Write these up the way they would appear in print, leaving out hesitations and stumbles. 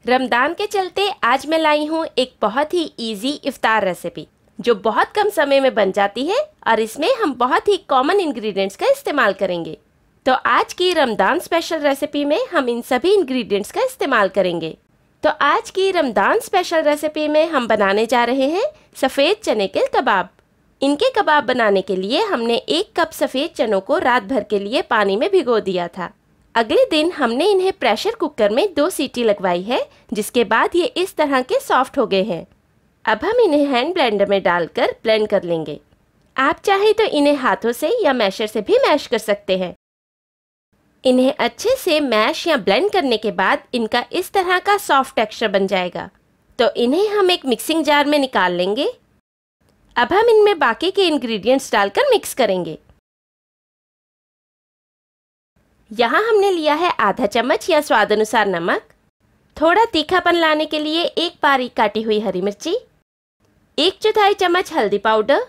रमदान के चलते आज मैं लाई हूँ एक बहुत ही इजी इफ्तार रेसिपी जो बहुत कम समय में बन जाती है और इसमें हम बहुत ही कॉमन इंग्रेडिएंट्स का इस्तेमाल करेंगे। तो आज की रमदान स्पेशल रेसिपी में हम इन सभी इंग्रेडिएंट्स का इस्तेमाल करेंगे। तो आज की रमदान स्पेशल रेसिपी में हम बनाने जा रहे हैं सफ़ेद चने के कबाब। इनके कबाब बनाने के लिए हमने 1 कप सफ़ेद चनों को रात भर के लिए पानी में भिगो दिया था। अगले दिन हमने इन्हें प्रेशर कुकर में 2 सीटी लगवाई है, जिसके बाद ये इस तरह के सॉफ्ट हो गए हैं। अब हम इन्हें हैंड ब्लेंडर में डालकर ब्लेंड कर लेंगे। आप चाहे तो इन्हें हाथों से या मैशर से भी मैश कर सकते हैं। इन्हें अच्छे से मैश या ब्लेंड करने के बाद इनका इस तरह का सॉफ्ट टेक्सचर बन जाएगा। तो इन्हें हम एक मिक्सिंग जार में निकाल लेंगे। अब हम इनमें बाकी के इंग्रेडिएंट्स डालकर मिक्स करेंगे। यहाँ हमने लिया है आधा चम्मच या स्वाद अनुसार नमक, थोड़ा तीखापन लाने के लिए 1 बारीक काटी हुई हरी मिर्ची, 1/4 चम्मच हल्दी पाउडर,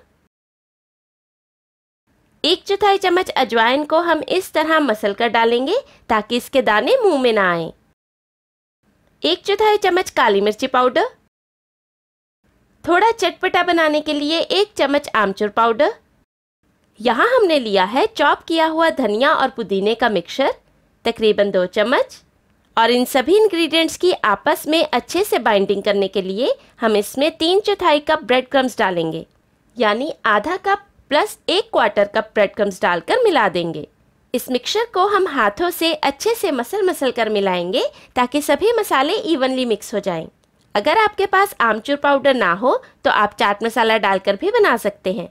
1/4 चम्मच अजवाइन को हम इस तरह मसल कर डालेंगे ताकि इसके दाने मुंह में ना आए, 1/4 चम्मच काली मिर्ची पाउडर, थोड़ा चटपटा बनाने के लिए 1 चम्मच आमचूर पाउडर। यहाँ हमने लिया है चॉप किया हुआ धनिया और पुदीने का मिक्सचर, तकरीबन 2 चम्मच। और इन सभी इंग्रेडिएंट्स की आपस में अच्छे से बाइंडिंग करने के लिए हम इसमें 3/4 कप ब्रेड क्रम्स डालेंगे, यानी आधा cup plus 1/4 cup bread crumbs डालकर मिला देंगे। इस मिक्सचर को हम हाथों से अच्छे से मसल कर मिलाएंगे ताकि सभी मसाले इवनली मिक्स हो जाएं। अगर आपके पास आमचूर पाउडर ना हो तो आप चाट मसाला डालकर भी बना सकते हैं।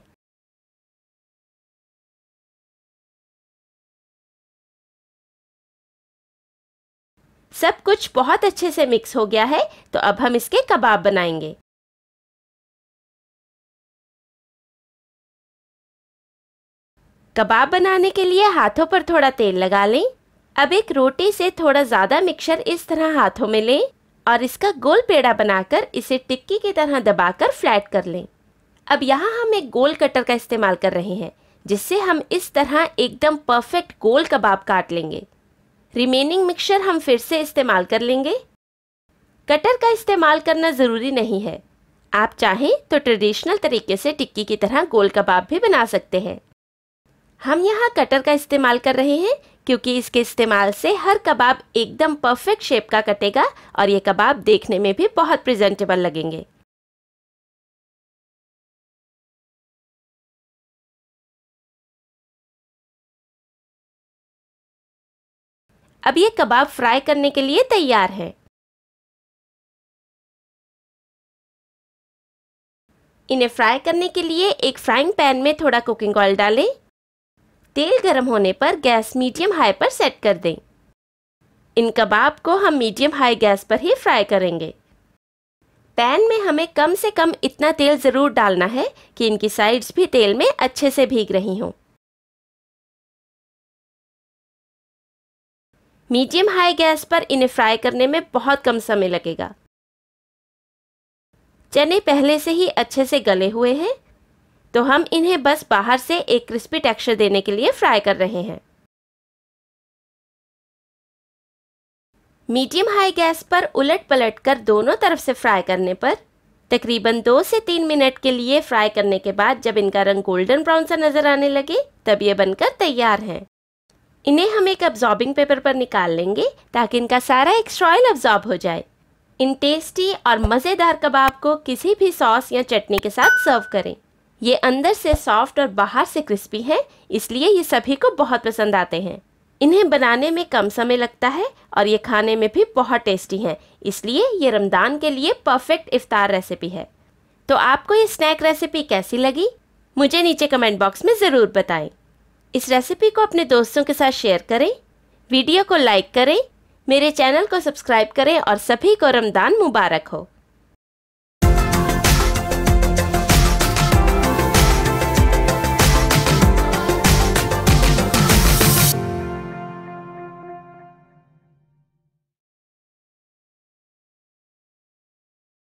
सब कुछ बहुत अच्छे से मिक्स हो गया है, तो अब हम इसके कबाब बनाएंगे। कबाब बनाने के लिए हाथों पर थोड़ा तेल लगा लें। अब एक रोटी से थोड़ा ज़्यादा मिक्सचर इस तरह हाथों में लें और इसका गोल पेड़ा बनाकर इसे टिक्की की तरह दबाकर फ्लैट कर लें। अब यहाँ हम एक गोल कटर का इस्तेमाल कर रहे हैं, जिससे हम इस तरह एकदम परफेक्ट गोल कबाब काट लेंगे। रिमेनिंग मिक्सचर हम फिर से इस्तेमाल कर लेंगे। कटर का इस्तेमाल करना ज़रूरी नहीं है, आप चाहें तो ट्रेडिशनल तरीके से टिक्की की तरह गोल कबाब भी बना सकते हैं। हम यहाँ कटर का इस्तेमाल कर रहे हैं क्योंकि इसके इस्तेमाल से हर कबाब एकदम परफेक्ट शेप का कटेगा और ये कबाब देखने में भी बहुत प्रेजेंटेबल लगेंगे। अब ये कबाब फ्राई करने के लिए तैयार है। इन्हें फ्राई करने के लिए एक फ्राइंग पैन में थोड़ा कुकिंग ऑयल डालें। तेल गर्म होने पर गैस मीडियम हाई पर सेट कर दें। इन कबाब को हम मीडियम हाई गैस पर ही फ्राई करेंगे। पैन में हमें कम से कम इतना तेल ज़रूर डालना है कि इनकी साइड्स भी तेल में अच्छे से भीग रही हों। मीडियम हाई गैस पर इन्हें फ्राई करने में बहुत कम समय लगेगा। चने पहले से ही अच्छे से गले हुए हैं, तो हम इन्हें बस बाहर से एक क्रिस्पी टेक्सचर देने के लिए फ्राई कर रहे हैं। मीडियम हाई गैस पर उलट पलट कर दोनों तरफ से फ्राई करने पर तकरीबन 2 से 3 मिनट के लिए फ्राई करने के बाद जब इनका रंग गोल्डन ब्राउन सा नज़र आने लगे तब ये बनकर तैयार हैं। इन्हें हम एक अब्जॉर्बिंग पेपर पर निकाल लेंगे ताकि इनका सारा एक्स्ट्रा ऑयल अब्जॉर्ब हो जाए। इन टेस्टी और मज़ेदार कबाब को किसी भी सॉस या चटनी के साथ सर्व करें। ये अंदर से सॉफ्ट और बाहर से क्रिस्पी हैं, इसलिए ये सभी को बहुत पसंद आते हैं। इन्हें बनाने में कम समय लगता है और ये खाने में भी बहुत टेस्टी हैं, इसलिए ये रमदान के लिए परफेक्ट इफ्तार रेसिपी है। तो आपको ये स्नैक रेसिपी कैसी लगी, मुझे नीचे कमेंट बॉक्स में ज़रूर बताएं। इस रेसिपी को अपने दोस्तों के साथ शेयर करें, वीडियो को लाइक करें, मेरे चैनल को सब्सक्राइब करें और सभी को रमदान मुबारक हो।